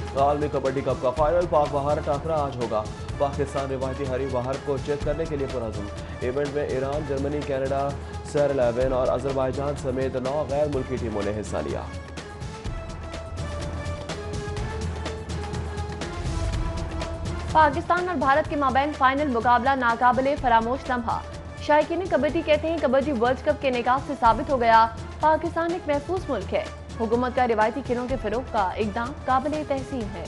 आलमी कबड्डी कप का फाइनल पाक भारत टाकरा आज होगा। पाकिस्तान रिवायती हरीफ भारत को चेक करने के लिए पुरअज़्म। इवेंट में ईरान, जर्मनी, कनाडा, सेरेलेवन और अजरबैजान समेत 9 गैर मुल्की टीमों ने हिस्सा लिया। पाकिस्तान और भारत के माबैन फाइनल मुकाबला नाकाबिले फरामोश लम्हा। शायकीन कबड्डी कहते हैं कबड्डी वर्ल्ड कप के निकाह से साबित हो गया पाकिस्तान एक महफूज मुल्क है। हुकूमत का रिवायती खेलों के फिरोग का इकदाम काबिले तहसीन है।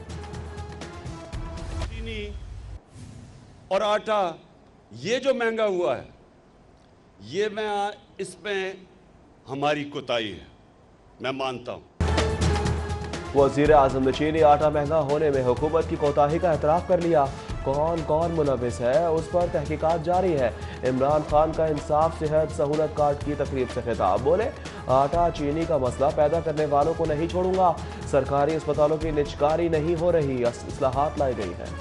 चीनी और आटा ये जो महंगा हुआ है, ये इसमें हमारी कोताही है, मैं मानता हूँ। वज़ीर आज़म ने चीनी आटा महंगा होने में हुकूमत की कोताही का एतराफ़ कर लिया। कौन कौन मुलविस है उस पर तहकीकात जारी है। इमरान खान का इंसाफ सेहत सहूलत कार्ड की तकरीब से खिताब, बोले आटा चीनी का मसला पैदा करने वालों को नहीं छोड़ूंगा। सरकारी अस्पतालों की निजकारी नहीं हो रही, इस्लाहात लाई गई है।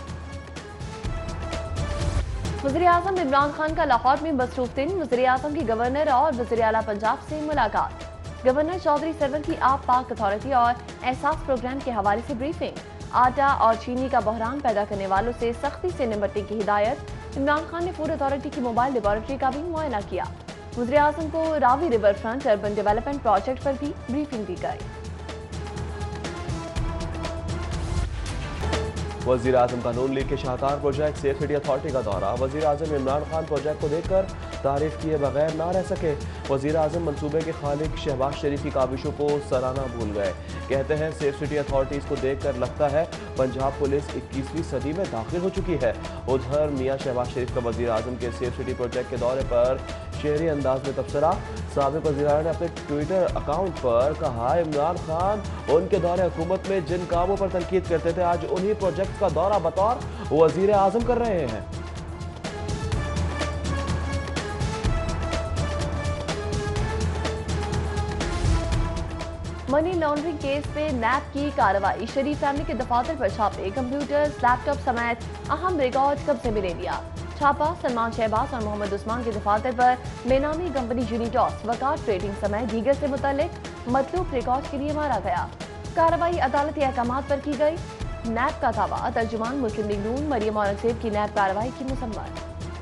वज़ीर आज़म इमरान खान का लाहौर में मसरूफ दिन। वज़ीर आज़म की गवर्नर और वज़ीर आला पंजाब से मुलाकात। गवर्नर चौधरी सरवर की आप पाक अथॉरिटी और एहसास प्रोग्राम के हवाले से ब्रीफिंग। आटा और चीनी का बहरान पैदा करने वालों से सख्ती से निपटने की हिदायत। इमरान खान ने फूड अथॉरिटी की मोबाइल लेबॉरेटरी का भी मुआयना किया। वज़ीर आज़म को Ravi river front urban development project पर भी ब्रीफिंग दी गई। वज़ीर आज़म का नून लीग के शाहकार प्रोजेक्ट सेफ सिटी अथॉरिटी का दौरा। वज़ीर आज़म इमरान खान प्रोजेक्ट को देखकर तारीफ किए बगैर ना रह सके। वज़ीर आज़म मनसूबे के खालिक शहबाज शरीफ की काबिशों को सराहना भूल गए। कहते हैं सेफ सिटी अथॉरिटीज़ को देखकर लगता है पंजाब पुलिस 21वीं सदी में दाखिल हो चुकी है। उधर मियाँ शहबाज शरीफ का वज़ीर आज़म के सेफ सिटी प्रोजेक्ट के दौरे पर शेरी अंदाज में तबसरा। साबिक़ वज़ीर ने अपने ट्विटर अकाउंट पर कहा, इमरान खान उनके दौरे हुकूमत में जिन कामों पर तनकीद करते थे आज उन्हीं प्रोजेक्ट का दौरा बतौर वज़ीर आज़म कर रहे हैं। मनी लॉन्ड्रिंग केस में नैब की कार्रवाई। शरीफ फैमिली के दफातर पर छापे, कंप्यूटर्स, लैपटॉप समेत अहम रिकॉर्ड कब्जे में ले लिया। छापा सलमान शहबाज और मोहम्मद उस्मान के दफातर पर बेनामी कंपनी यूनिटॉस, वकार ट्रेडिंग समेत दीगर से मुतल्लिक मतलूब रिकॉर्ड के लिए मारा गया। कार्रवाई अदालती अहकामात पर की गई। नैब का दावा, तर्जुमान मुस्लिम लीग नून मरियम औरंगजेब की नैब कार्रवाई की मुसम्मत।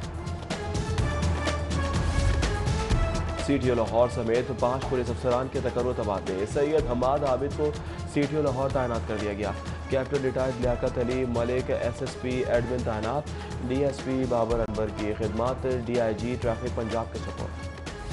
CTO लाहौर समेत 5 पुलिस अफसरान के तकर्रुर तबादले। सैयद हमाद आबिद को CTO लाहौर तैनात कर दिया गया। Captain retired Liaquat Ali Malik SSP admin तैनात। DSP बाबर अनवर की खिदमत DIG ट्रैफिक पंजाब के सपोर्ट।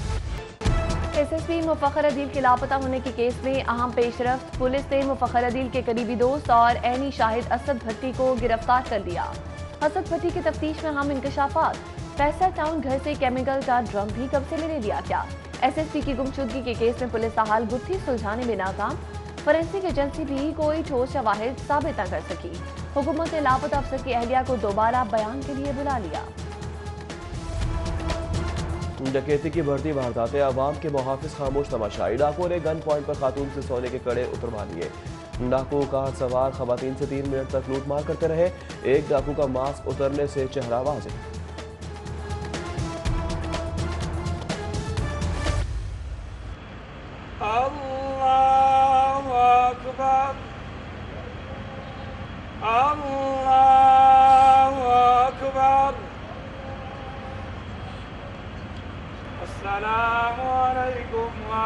SSP मुफख्खर अदील के लापता होने के केस में अहम पेशरफ्त। पुलिस ने मुफख्खर अदील के करीबी दोस्त और ऐनी शाहिद असद भट्टी को गिरफ्तार कर लिया। असद भट्टी की तफ्तीश में अहम इंकशाफात। फैसल टाउन घर से केमिकल का ड्रम भी कब्जे में ले लिया गया। SSP की गुमशुदगी के केस में पुलिस ताहाल गुत्थी सुलझाने में नाकाम। फोरेंसिक एजेंसी भी कोई ठोस शवाहिद साबित न कर सकी। हुकूमत ने लापता अफसर की अहलिया को दोबारा बयान के लिए बुला लिया। डकैती की बढ़ती वारदातें, अवाम के मुहाफिज खामोश तमाशाई। डाकुओं ने गन पॉइंट पर खातून से सोने के कड़े उतरवा लिए। डाकू कार सवार खवातीन से 3 मिनट तक लूटमार करते रहे। एक डाकू का मास्क उतरने से चेहरा वाज़ेह। अल्लाहु अकबर, अल्लाहु अकबर, अस्सलामु अलैकुम व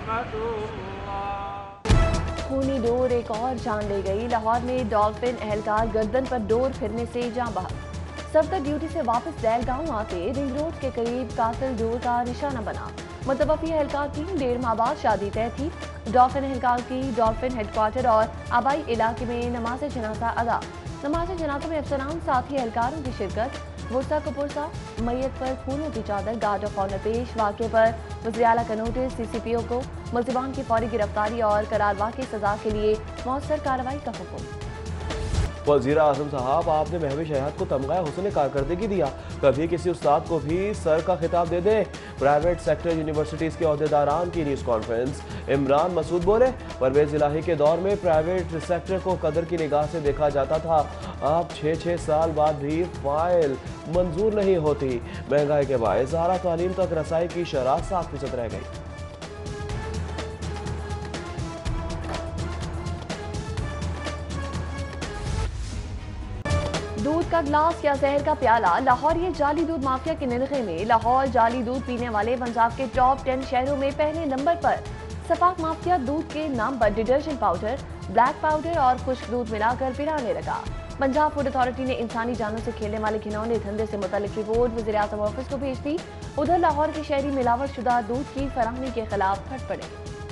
रहमतुल्लाह। खूनी डोर एक और जान ले गई। लाहौर में डॉल्फिन एहलकार गर्दन पर डोर फिरने से जान बहक। सफ्तर ड्यूटी से वापस दैल गांव आते रिंग रोड के करीब कातिल डोर का निशाना बना। मुतवफ़ी एहलकार की 1.5 माह बाद शादी तय थी। डॉल्फिन एहलकार की डॉल्फिन हेडक्वार्टर और आबाई इलाके में नमाज जनाजा अदा। नमाज जनाजा में अफसरान साथी एहलकारों की शिरकत। गुरसा कपुरसा मैयत पर फूलों की चादर, गार्ड ऑफ ऑनर पेश। वाक़े पर वज़ीर आला का नोटिस। CCPO को मुल्ज़िमान की फौरी गिरफ्तारी और करारवा की सजा के लिए मौसर कार्रवाई का हुक्म। वज़ीर आज़म साहब, आपने महविश हयात को तमगा हुस्न कारकर्दगी दिया। कभी किसी उस्ताद को भी सर का खिताब दे दें। प्राइवेट सेक्टर यूनिवर्सिटीज़ के अहदेदारान की न्यूज़ कॉन्फ्रेंस। इमरान मसूद बोले, परवेज़ इलाही के दौर में प्राइवेट सेक्टर को कदर की निगाह से देखा जाता था। अब 6-6 साल बाद भी फाइल मंजूर नहीं होती। महंगाई के बायस आला तालीम तक रसाई की शरह 7% रह गई। दूध का गिलास या जहर का प्याला, लाहौर ये जाली दूध माफिया के निरखे में लाहौर जाली दूध पीने वाले पंजाब के टॉप 10 शहरों में पहले नंबर पर। सफाक माफिया दूध के नाम पर डिटर्जेंट पाउडर, ब्लैक पाउडर और खुश्क दूध मिलाकर पिलाने लगा। पंजाब फूड अथॉरिटी ने इंसानी जानों से खेलने वाले घिनौने धंधे से मुतालिक रिपोर्ट वज़ीर आज़म ऑफिस को भेज दी। उधर लाहौर के शहरी मिलावट शुदा दूध की फराहमी के खिलाफ फट पड़े।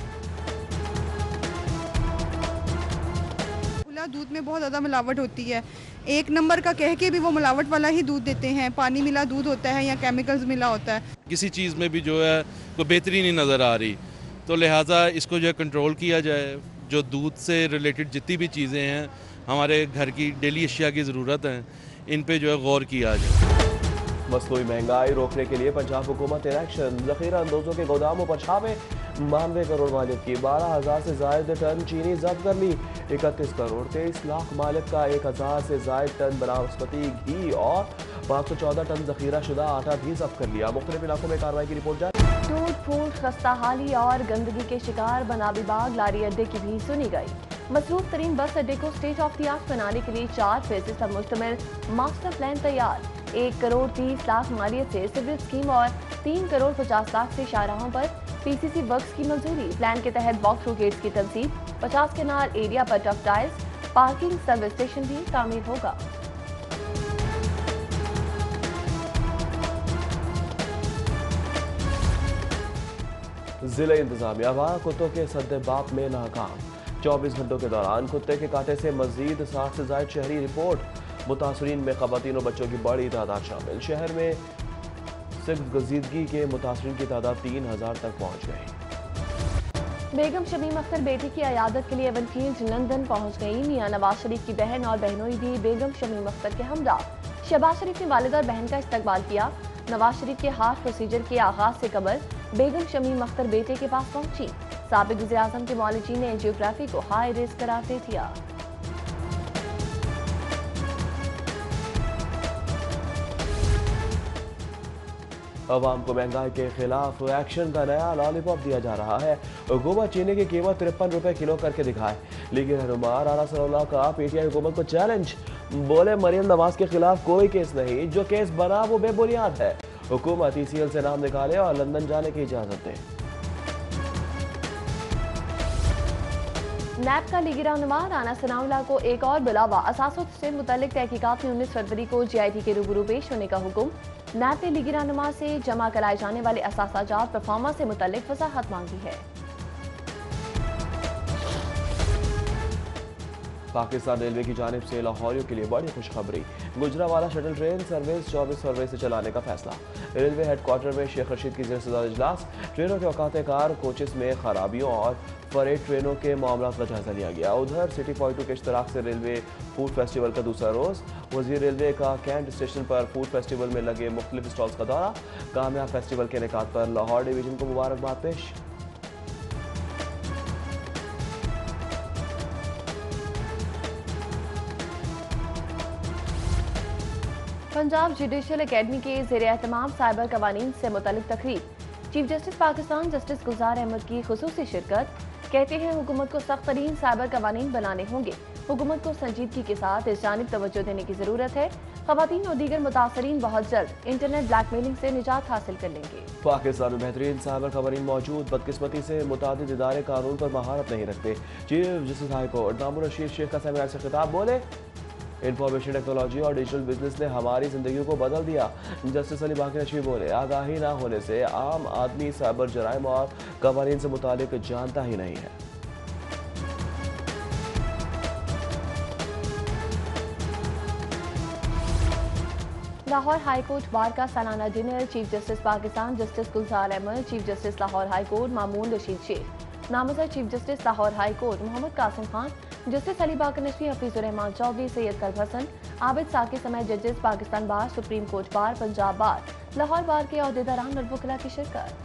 दूध में बहुत ज़्यादा मिलावट होती है, एक नंबर का कह के भी वो मिलावट वाला ही दूध देते हैं। पानी मिला दूध होता है या केमिकल्स मिला होता है। किसी चीज़ में भी जो है कोई बेहतरी नहीं नज़र आ रही, तो लिहाजा इसको जो है कंट्रोल किया जाए। जो दूध से रिलेटेड जितनी भी चीज़ें हैं, हमारे घर की डेली अशिया की ज़रूरत है, इन पे जो है गौर किया जाए। मसनूई महंगाई रोकने के लिए पंजाब हुकूमत इन एक्शन, जखीरा अंदोजों के गोदामों पर छापे, 92 करोड़ मालिक की 12,000 से जायद टन चीनी जब्त कर ली। 31 करोड़ 23 लाख मालिक का 1,000 से जायद टन बनास्पति घी और 514 टन जखीरा शुदा आटा भी जब्त कर लिया। मुख्तलिफ इलाकों में कार्रवाई की रिपोर्ट जारी। टूट फूट, खस्ता हाली और गंदगी के शिकार बनाबी बाग लारी अड्डे की भी सुनी गई। मसरूफ तरीन बस अड्डे को स्टेट ऑफ द आर्ट बनाने के लिए 4 फेजेस पर मुश्तमिल मास्टर प्लान तैयार। 1 करोड़ 30 लाख मालियत से सिविल स्कीम और 3 करोड़ 50 लाख से शाहराहों पर पीसीसी वर्क्स की मंजूरी। प्लान के तहत वॉक थ्रू गेट्स की तनसीब, 50 केनाल एरिया पर tuff tiles, parking, service station भी तामीर होगा। जिला इंतजामिया आवारा कुत्तों के सद्देबाप में नाकाम। 24 घंटों के दौरान कुत्ते के कांटे से मजीद 60 से ज्यादा शहरी रिपोर्ट। मुतासरीन में खवातीन और बच्चों की बड़ी तादाद शामिल। शहर में सख्त गजीदगी के मुतासरीन की तादाद 3000 तक पहुँच गई। बेगम शमीम अख्तर बेटी की अयादत के लिए एवनफील्ड लंदन पहुंच गई। मियां नवाज शरीफ की बहन और बहनोई भी बेगम शमीम अख्तर के हमरा। शहबाज शरीफ ने वालिद और बहन का इस्तकबाल किया। नवाज शरीफ के हार्ट प्रोसीजर के आगाज से कबल बेगम शमीम अख्तर बेटे के पास पहुंची। साबिक वज़ीर आज़म के मौलजी ने एंजियोग्राफी को हाई रिस्क करार दे दिया। अवाम को महंगाई के खिलाफ एक्शन का नया लॉलीपॉप दिया जा रहा है। हुकूमत चीनी की कीमत 53 रुपए किलो करके दिखाए, लेकिन रहनुमा राना सनाउल्लाह का पीटीआई हुकूमत को चैलेंज। बोले मरियम नवाज के खिलाफ कोई केस नहीं, जो केस बना वो बेबुनियाद है। हुकूमत ECL से नाम निकाले और लंदन जाने की इजाजत दे। नैब का लीगी रहनुमा राना सनाउल्लाह को एक और बुलावा। असासों से मुतल्लिक तहकीकात में 19 फरवरी को GIT के रूबरू पेश होने का हुक्म। नैब ने लीगी रहनुमा से जमा कराए जाने वाले असासाजात परफॉर्मा से मुतल्लिक वजाहत मांगी है। पाकिस्तान रेलवे की जानिब से लाहौरियों के लिए बड़ी खुशखबरी। गुजरावाला शटल ट्रेन सर्विस 24 फरवरी से चलाने का फैसला। रेलवे हेडक्वार्टर में शेख रशीद की ज़ेर-ए-सदार इजलास। ट्रेनों के औकात कार, कोचेस में खराबियों और फरेट ट्रेनों के मामला का जायजा लिया गया। उधर सिटी पॉइंट के इश्तराक से रेलवे फूड फेस्टिवल का दूसरा रोज। वजीर रेलवे का कैंट स्टेशन पर फूड फेस्टिवल में लगे मुख्तलिफ स्टॉल्स का दौरा। कामयाब फेस्टिवल के इनेकाद पर लाहौर डिवीजन को मुबारकबाद पेश। पंजाब जुडिशल अकेडमी के ज़ेर एहतमाम साइबर कवानीन से मुतल्लिक तकरीब। Chief justice Pakistan justice Gulzar Ahmed की खुसूसी शिरकत। कहते हैं हुकूमत को सख्त तरीन साइबर कवानीन बनाने होंगे। हुकूमत को संजीदगी के साथ इस जानिब तवज्जो देने की जरूरत है। खवातीन और दीगर मुतासरीन बहुत जल्द इंटरनेट ब्लैकमेलिंग से निजात हासिल कर लेंगे। पाकिस्तान में बेहतरीन साइबर कवानीन मौजूद, बदकिस्मती से मुतादिद इदारे कानून पर महारत नहीं रखते। चीफ जस्टिस हाई कोर्ट नामुर रशीद शेख का सेमिनार से खिताब। बोले इंफॉर्मेशन टेक्नोलॉजी और डिजिटल बिजनेस ने हमारी जिंदगी को बदल दिया। जस्टिस अली बाकी नशवी बोले आगाही ना होने से आम आदमी साइबर जराइम और कवानीन से मुतालिक जानता ही नहीं है। लाहौर हाई कोर्ट बार का सालाना dinner. Chief justice Pakistan justice Gulzar Ahmed, chief justice Lahore high court Mamoon Rasheed Sheikh, नामजद chief justice Lahore high court Mohammad Qasim Khan, justice Ali Baqar Najafi, Hafeezur Rehman Chaudhry, Syed Kalb Hassan, Abid Saqi समेत जजेस, Pakistan bar, supreme court bar, Punjab bar, Lahore bar के अहदेदारान और वकला की शिरकत।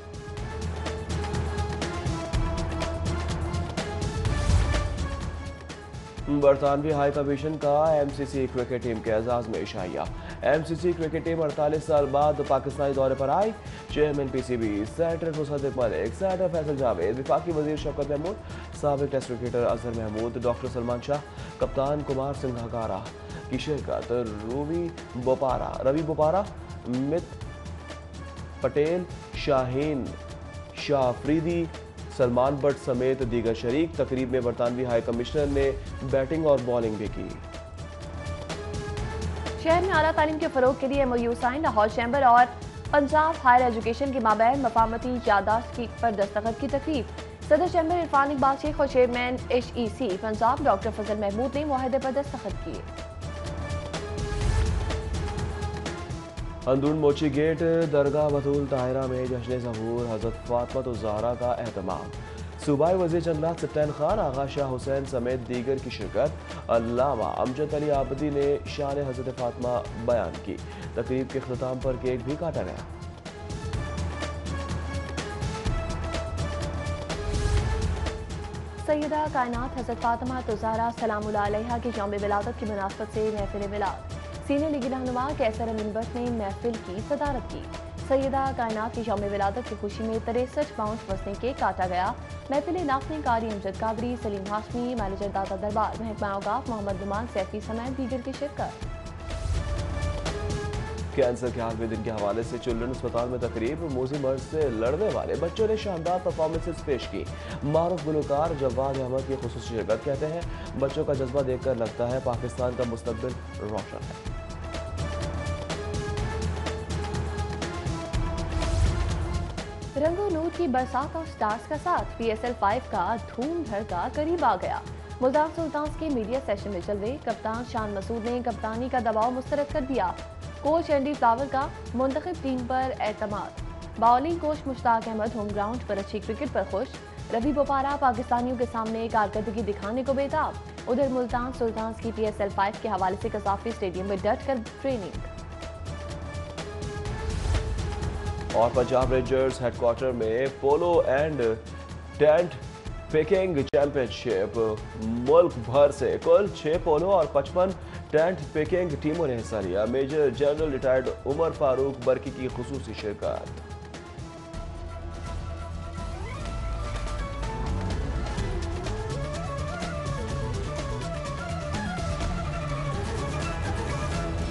बरतानवी हाई कमीशन का MCC क्रिकेट टीम के एजाज में इशाइया। MCC क्रिकेट टीम 48 साल बाद पाकिस्तानी दौरे पर आई। Chairman PCB senator Musadik Malik, senator Faisal Javed, विफाकी वजीर शौकत महमूद, साबिक test cricketer Azhar Mahmood, doctor Salman Shah, कप्तान कुमार सिंघाकारा, की शिरकत। रवि बोपारा, मित पटेल, शाहीन शाह अफरीदी, सलमान भट्ट समेत दीगर शरीक। तकरीब में बरतानवी हाई कमिश्नर ने बैटिंग और बॉलिंग भी की। शहर में आला तालीम के फरोग के लिए MOU साइन। लाहौर चैम्बर और पंजाब हायर एजुकेशन के माबैन मफाहमती यादाश्त पर दस्तखत की तकरीब। सदर चैम्बर इरफान इकबाल शेख और chairman HEC Punjab doctor Fazal Mahmood ने मुआहदे पर दस्तखत किए। अंदरून मोची गेट दरगाह बतूल ताहिरा में जश्न ज़हूर हज़रत फातिमा ज़हरा का एहतमाम। सूबाई वज़ीर जंगलात सप्तान खान, आगा शाह हुसैन समेत दीगर की शिरकत। अल्लामा अमजद अली आबदी ने शान हज़रत फातिमा बयान की। तकरीब के अख्ताम पर केक भी काटा गया। सैयदा कायनात हज़रत फातिमा ज़हरा सलामुल्लाह अलैहा की यौम विलादत की मुनासबत से महफिल मिलाद। सीनियर लीगी रहनुमा कैसर अमीन भट्ट ने महफिल की सदारत की। सैयदा कायनात की यौम विलादत की खुशी में 63 पाउंड वज़नी केक काटा गया। महफिल नाज़रीन कारी अमजद कादरी, सलीम हाशमी, मैनेजर दादा दरबार, महकमा औकाफ मोहम्मद नुमान सैफी समेत दीगर की शिरकत। कैंसर के हाल में दिन के हवाले से चिल्ड्रन अस्पताल में तकरीब। मोजी मर्ज से लड़ने वाले बच्चों ने शानदार परफॉर्मेंसेस पेश की। मारूफ गुलकार जवाद अहमद की खुसूसी शिरकत। कहते हैं बच्चों का जज्बा देखकर लगता है पाकिस्तान का मुस्तकबिल रोशन है। रंगो नूर की बरसात और स्टार्स का साथ PSL 5 का धूम धड़का करीब आ गया। मुल्तान सुल्तान्स के मीडिया सेशन में चल रहे कप्तान शान मसूद ने कप्तानी का दबाव मुस्तरद कर दिया। कोच एंडी फ्लावर का मुंतखब टीम पर एतमाद। Bowling coach Mushtaq Ahmed home ground पर अच्छी क्रिकेट पर खुश। रवि बोपारा पाकिस्तानियों के सामने कारकर्दगी दिखाने को बेताब। उधर मुल्तान सुल्तान्स की PSL 5 के हवाले से कसाफी स्टेडियम में डट कर ट्रेनिंग। और पंजाब रेंजर्स हेडक्वार्टर में polo and tent pegging championship. मुल्क भर से कुल 6 पोलो और 55 टेंट पिकिंग टीमों ने हिस्सा लिया। Major general retired Umar Farooq Barki की खुसूसी शिरकत।